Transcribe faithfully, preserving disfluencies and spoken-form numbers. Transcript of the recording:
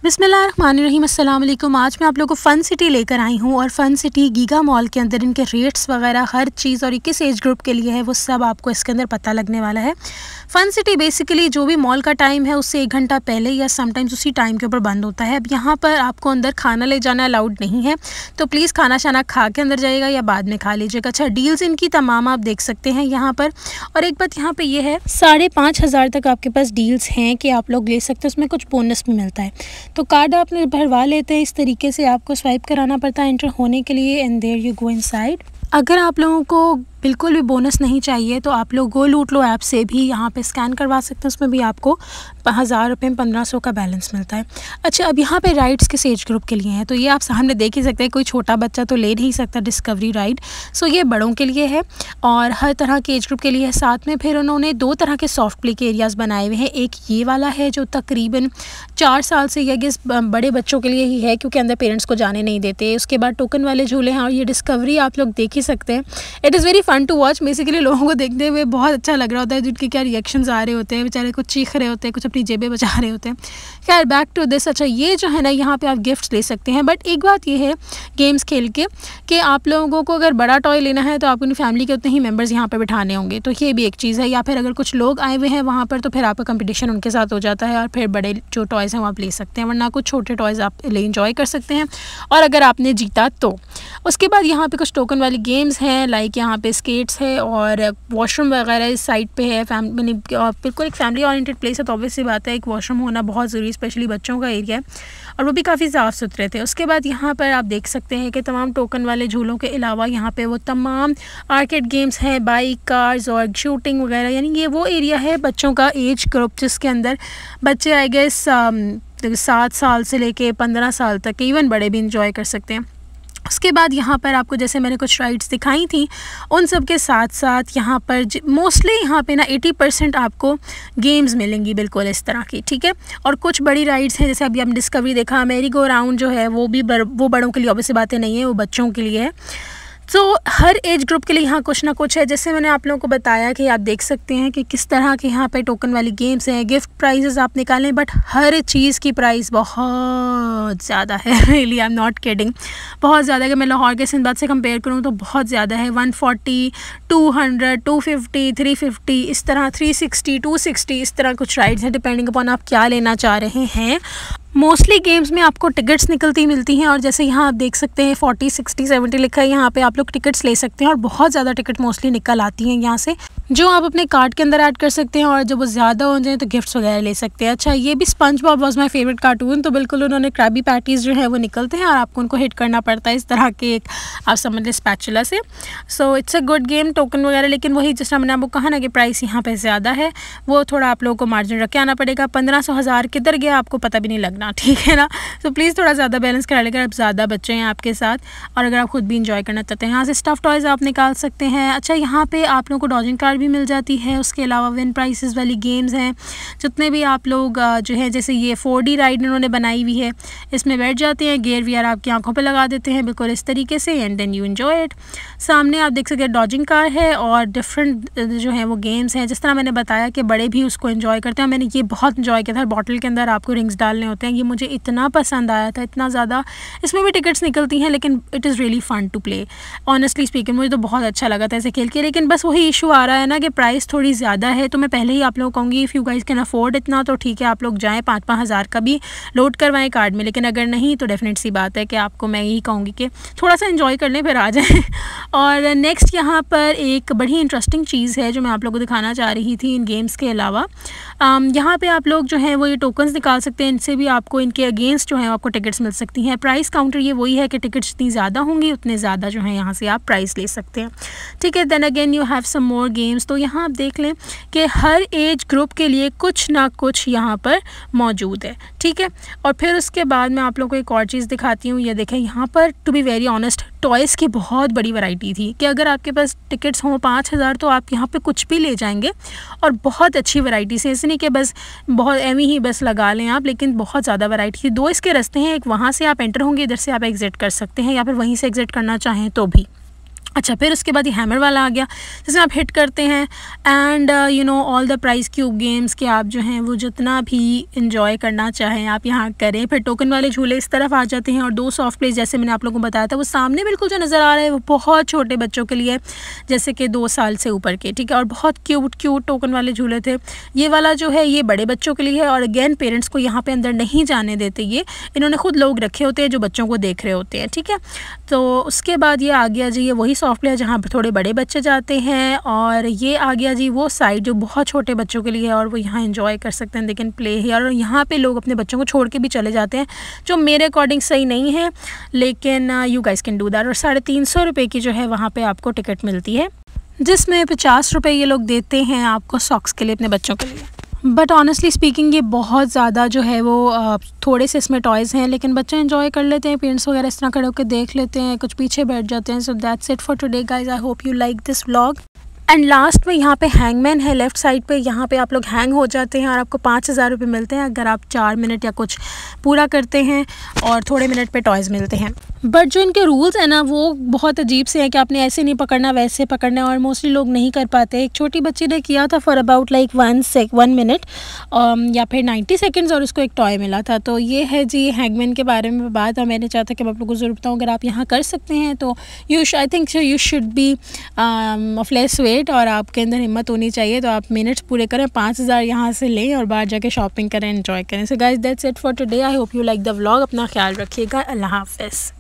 बिस्मिल्लाहिर्रहमानिर्रहीम, अस्सलाम वालेकुम। आज मैं आप लोगों को फ़न सिटी लेकर आई हूँ और फ़न सिटी गीगा मॉल के अंदर इनके रेट्स वगैरह हर चीज़ और ये किस एज ग्रुप के लिए है वो सब आपको इसके अंदर पता लगने वाला है। फ़न सिटी बेसिकली जो भी मॉल का टाइम है उससे एक घंटा पहले या समटाइम्स उसी टाइम के ऊपर बंद होता है। अब यहाँ पर आपको अंदर खाना ले जाना अलाउड नहीं है, तो प्लीज़ खाना शाना खा के अंदर जाइएगा या बाद में खा लीजिएगा। अच्छा, डील्स इनकी तमाम आप देख सकते हैं यहाँ पर। और एक बात यहाँ पर यह है, साढ़े पाँच हज़ार तक आपके पास डील्स हैं कि आप लोग ले सकते हैं, उसमें कुछ बोनस भी मिलता है। तो कार्ड आपने भरवा लेते हैं, इस तरीके से आपको स्वाइप कराना पड़ता है एंटर होने के लिए and there you go inside. अगर आप लोगों को बिल्कुल भी बोनस नहीं चाहिए तो आप लोग गो लूट लो ऐप से भी यहाँ पे स्कैन करवा सकते हैं, उसमें भी आपको हज़ार रुपये में पंद्रह सौ का बैलेंस मिलता है। अच्छा, अब यहाँ पे राइड्स किस एज ग्रुप के लिए हैं, तो ये आप सामने देख ही सकते हैं, कोई छोटा बच्चा तो ले नहीं सकता डिस्कवरी राइड। सो ये बड़ों के लिए है और हर तरह के एज ग्रुप के लिए है। साथ में फिर उन्होंने दो तरह के सॉफ्ट प्ले के एरियाज़ बनाए हुए हैं। एक ये वाला है जो तकरीबन चार साल से या गेस बड़े बच्चों के लिए ही है, क्योंकि अंदर पेरेंट्स को जाने नहीं देते। उसके बाद टोकन वाले झूले हैं और ये डिस्कवरी आप लोग देख ही सकते हैं। It is very fun to watch. Basically लोगों को देखते हुए बहुत अच्छा लग रहा होता है, जिनके क्या रिएक्शंस आ रहे होते हैं, बेचारे कुछ चीख रहे होते हैं, कुछ अपनी जेबें बचा रहे होते हैं। खैर, बैक टू दिस। अच्छा, ये जो है ना, यहाँ पे आप गिफ्ट्स ले सकते हैं, बट एक बात ये है गेम्स खेल के कि आप लोगों को अगर बड़ा टॉय लेना है तो आपको अपनी फैमिली के उतने ही मेम्बर्स यहाँ पर बिठाने होंगे, तो ये भी एक चीज़ है। या फिर अगर कुछ लोग आए हुए हैं वहाँ पर तो फिर आपका कंपटीशन उनके साथ हो जाता है और फिर बड़े जो टॉयज़ हैं वो आप ले सकते हैं, वरना कुछ छोटे टॉयज़ आप ले इंजॉय कर सकते हैं और अगर आपने जीता तो। उसके बाद यहाँ पे कुछ टोकन वाली गेम्स हैं, लाइक यहाँ पे स्केट्स है और वॉशरूम वगैरह इस साइड पे है। फैमिली बिल्कुल एक फैमिली ओरिएंटेड प्लेस है, तो ऑब्वियस सी बात है एक वॉशरूम होना बहुत ज़रूरी, स्पेशली बच्चों का एरिया है और वो भी काफ़ी साफ़ सुथरे थे। उसके बाद यहाँ पर आप देख सकते हैं कि तमाम टोकन वाले झूलों के अलावा यहाँ पे वो तमाम आर्केड गेम्स हैं, बाइक, कार्स और शूटिंग वगैरह। यानी ये वो एरिया है बच्चों का एज ग्रुप जिसके अंदर बच्चे आई गेस सात साल से लेके पंद्रह साल तक, इवन बड़े भी इंजॉय कर सकते हैं। उसके बाद यहाँ पर आपको जैसे मैंने कुछ राइड्स दिखाई थी उन सब के साथ साथ यहाँ पर मोस्टली यहाँ पे ना अस्सी परसेंट आपको गेम्स मिलेंगी बिल्कुल इस तरह की, ठीक है। और कुछ बड़ी राइड्स हैं, जैसे अभी हम डिस्कवरी देखा, मेरी गो राउंड जो है वो भी बर, वो बड़ों के लिए ऑब्वियस बातें नहीं है, वो बच्चों के लिए है। तो हर एज ग्रुप के लिए यहाँ कुछ ना कुछ है। जैसे मैंने आप लोगों को बताया कि आप देख सकते हैं कि किस तरह के यहाँ पे टोकन वाली गेम्स हैं, गिफ्ट प्राइजेस आप निकालें, बट हर चीज़ की प्राइस बहुत ज़्यादा है। Really I am not kidding, बहुत ज़्यादा। अगर मैं लाहौर के सिंदबाद से कंपेयर करूँ तो बहुत ज़्यादा है। One forty, two hundred, two fifty, three fifty, इस तरह थ्री सिक्सटी, टू सिक्सटी, इस तरह कुछ राइड्स हैं, डिपेंडिंग अपॉन आप क्या लेना चाह रहे हैं। मोस्टली गेम्स में आपको टिकट्स निकलती मिलती हैं और जैसे यहाँ आप देख सकते हैं फोर्टी, सिक्सटी, सेवेंटी लिखा है, यहाँ पे आप लोग टिकट्स ले सकते हैं और बहुत ज़्यादा टिकट मोस्टली निकल आती हैं यहाँ से, जो आप अपने कार्ड के अंदर ऐड कर सकते हैं और जब वो ज़्यादा हो जाए तो गिफ्ट्स वगैरह ले सकते हैं। अच्छा, ये भी SpongeBob was my favourite cartoon, तो बिल्कुल उन्होंने क्रैबी पैटीज़ जो है वो निकलते हैं और आपको उनको हिट करना पड़ता है इस तरह के एक आप समझ लें स्पैचुला से। So it's a good game, token वगैरह। लेकिन वही जिस तरह मैंने आपको कहा ना कि प्राइस यहाँ पर ज़्यादा है, वो थोड़ा आप लोगों को मार्जिन रख के आना पड़ेगा। पंद्रह सौ हज़ार किधर गया आपको पता भी नहीं लगना, ठीक है ना। तो प्लीज़ थोड़ा ज़्यादा बैलेंस करा लेकर, आप ज़्यादा बच्चे हैं आपके साथ और अगर आप खुद भी इंजॉय करना चाहते हैं, यहाँ से स्टफ़ टॉयज़ आप निकाल सकते हैं। अच्छा, यहाँ पे आप लोगों को डॉजिंग कार्ड भी मिल जाती है। उसके अलावा विन प्राइसेस वाली गेम्स हैं, जितने भी आप लोग जो है, जैसे ये फोर डी राइड इन्होंने बनाई हुई है, इसमें बैठ जाते हैं, गेयर वीयर आपकी आंखों पे लगा देते हैं बिल्कुल इस तरीके से, and then you enjoy it. सामने आप देख सकते हैं डॉजिंग कार है और डिफरेंट जो है वो गेम्स हैं। जिस तरह मैंने बताया कि बड़े भी उसको एंजॉय करते हैं, मैंने ये बहुत इंजॉय किया था। बॉटल के अंदर आपको रिंग्स डालने होते हैं, ये मुझे इतना पसंद आया था, इतना ज़्यादा। इसमें भी टिकट्स निकलती हैं लेकिन it is really fun to play, honestly speaking. मुझे तो बहुत अच्छा लगा था ऐसे खेल के, लेकिन बस वही इशू आ रहा है ना कि प्राइस थोड़ी ज़्यादा है। तो मैं पहले ही आप लोगों को कहूँगी, if you guys can afford इतना तो ठीक है, आप लोग जाएँ, पाँच पाँच हज़ार का भी लोड करवाएं कार्ड में। लेकिन अगर नहीं तो डेफिनेट सी बात है कि आपको मैं यही कहूँगी कि थोड़ा सा इन्जॉय कर लें फिर आ जाएँ। और नेक्स्ट यहाँ पर एक बड़ी इंटरेस्टिंग चीज़ है जो मैं आप लोगों को दिखाना चाह रही थी इन गेम्स के अलावा। यहाँ पे आप लोग जो हैं वो ये टोकन्स निकाल सकते हैं, इनसे भी आपको इनके अगेंस्ट जो है आपको टिकट्स मिल सकती हैं। प्राइस काउंटर ये वही है कि टिकट्स जितनी ज़्यादा होंगी उतने ज़्यादा जो है यहाँ से आप प्राइस ले सकते हैं, ठीक है। Then again you have some more games. तो यहाँ आप देख लें कि हर एज ग्रुप के लिए कुछ ना कुछ यहाँ पर मौजूद है, ठीक है। और फिर उसके बाद मैं आप लोगों को एक और चीज़ दिखाती हूँ। ये देखें, यहाँ पर to be very honest toys की बहुत बड़ी वैरायटी थी कि अगर आपके पास टिकट्स हों पाँच हज़ार तो आप यहाँ पे कुछ भी ले जाएंगे और बहुत अच्छी वैरायटी से, ऐसे नहीं कि बस बहुत एम ही बस लगा लें आप, लेकिन बहुत ज़्यादा वैरायटी थी। दो इसके रास्ते हैं, एक वहाँ से आप एंटर होंगे, इधर से आप एग्ज़िट कर सकते हैं या फिर वहीं से एग्ज़िट करना चाहें तो भी। अच्छा, फिर उसके बाद ये हैमर वाला आ गया जिसमें आप हिट करते हैं and you know all the price cube games के आप जो हैं वो जितना भी इंजॉय करना चाहें आप यहाँ करें। फिर टोकन वाले झूले इस तरफ आ जाते हैं और दो सॉफ्ट प्लेस जैसे मैंने आप लोगों को बताया था वो सामने बिल्कुल जो नज़र आ रहा है वो बहुत छोटे बच्चों के लिए, जैसे कि दो साल से ऊपर के, ठीक है। और बहुत क्यूट क्यूट टोकन वाले झूले थे। ये वाला जो है ये बड़े बच्चों के लिए है और अगेन पेरेंट्स को यहाँ पर अंदर नहीं जाने देते, ये इन्होंने खुद लोग रखे होते हैं जो बच्चों को देख रहे होते हैं, ठीक है। तो उसके बाद ये आ गया जी ये वही सॉफ्ट प्ले जहाँ पर थोड़े बड़े बच्चे जाते हैं और ये आ गया जी वो साइड जो बहुत छोटे बच्चों के लिए है और वो यहाँ एंजॉय कर सकते हैं, दे कैन प्ले हियर। और यहाँ पे लोग अपने बच्चों को छोड़ के भी चले जाते हैं जो मेरे अकॉर्डिंग सही नहीं है, लेकिन you guys can do that. और साढ़े तीन सौ रुपये की जो है वहाँ पे आपको टिकट मिलती है जिसमें पचास रुपये ये लोग देते हैं आपको सॉक्स के लिए अपने बच्चों के लिए। बट ऑनेस्टली स्पीकिंग ये बहुत ज़्यादा जो है वो थोड़े से इसमें टॉयज़ हैं, लेकिन बच्चे एंजॉय कर लेते हैं, पेरेंट्स वगैरह इस तरह खड़े होकर देख लेते हैं, कुछ पीछे बैठ जाते हैं। So that's it for today guys, I hope you like this vlog. And last में यहाँ पे हैंगमैन है लेफ़्ट साइड पे, यहाँ पे आप लोग हैंग हो जाते हैं और आपको पाँच हज़ार रुपये मिलते हैं अगर आप चार मिनट या कुछ पूरा करते हैं और थोड़े मिनट पे टॉयज़ मिलते हैं। बट जो इनके रूल्स हैं ना वो बहुत अजीब से हैं कि आपने ऐसे नहीं पकड़ना वैसे पकड़ना है और मोस्टली लोग नहीं कर पाते। एक छोटी बच्ची ने किया था for about like one sec one minute या फिर नाइन्टी सेकेंड्स और उसको एक टॉय मिला था। तो ये है जी हैंगमैन के बारे में बात। और मैंने चाहता कि मैं आप लोगों को ज़रूर बताऊँ अगर आप यहाँ कर सकते हैं तो you I think so you should be of less weight और आपके अंदर हिम्मत होनी चाहिए। तो आप मिनट्स पूरे करें, पाँच हज़ार यहाँ से लें और बाहर जाके शॉपिंग करें, एंजॉय करें। So guys that's it for today, I hope you like the vlog. अपना ख्याल रखिएगा, अल्लाह हाफ़िज़।